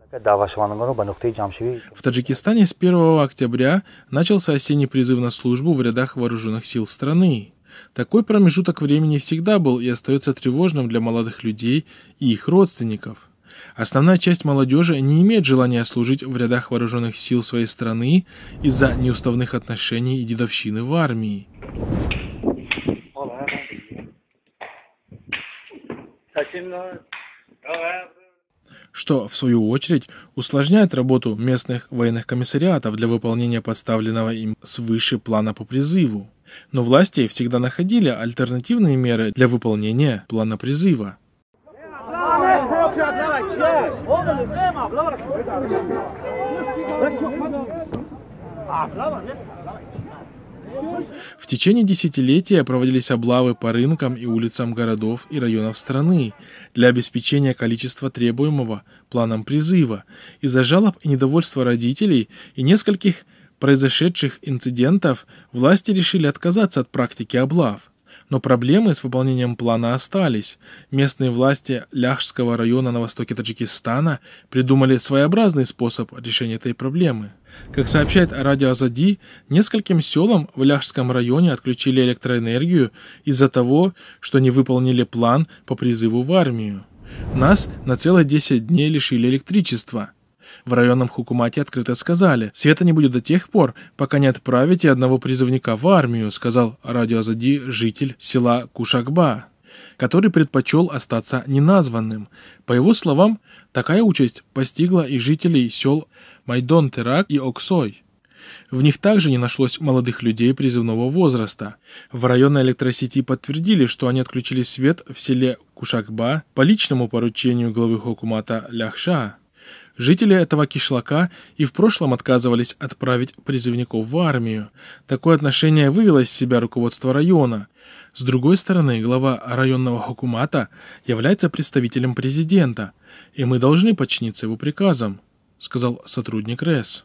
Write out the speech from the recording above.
В Таджикистане с 1 октября начался осенний призыв на службу в рядах вооруженных сил страны. Такой промежуток времени всегда был и остается тревожным для молодых людей и их родственников. Основная часть молодежи не имеет желания служить в рядах вооруженных сил своей страны из-за неуставных отношений и дедовщины в армии. Что, в свою очередь, усложняет работу местных военных комиссариатов для выполнения поставленного им свыше плана по призыву. Но власти всегда находили альтернативные меры для выполнения плана призыва. В течение десятилетия проводились облавы по рынкам и улицам городов и районов страны для обеспечения количества требуемого планом призыва. Из-за жалоб и недовольства родителей и нескольких произошедших инцидентов власти решили отказаться от практики облав. Но проблемы с выполнением плана остались. Местные власти Ляхшского района на востоке Таджикистана придумали своеобразный способ решения этой проблемы. Как сообщает радио Азади, нескольким селам в Ляхшском районе отключили электроэнергию из-за того, что не выполнили план по призыву в армию. Нас на целых 10 дней лишили электричества. В районном хукумате открыто сказали: света не будет до тех пор, пока не отправите одного призывника в армию, сказал радио Азади житель села Кушакба, который предпочел остаться неназванным. По его словам, такая участь постигла и жителей сел Майдон-Терак и Оксой. В них также не нашлось молодых людей призывного возраста. В районной электросети подтвердили, что они отключили свет в селе Кушакба по личному поручению главы хукумата Ляхша. Жители этого кишлака и в прошлом отказывались отправить призывников в армию. Такое отношение вывело из себя руководство района. С другой стороны, глава районного хукумата является представителем президента, и мы должны подчиниться его приказам, сказал сотрудник РЭС.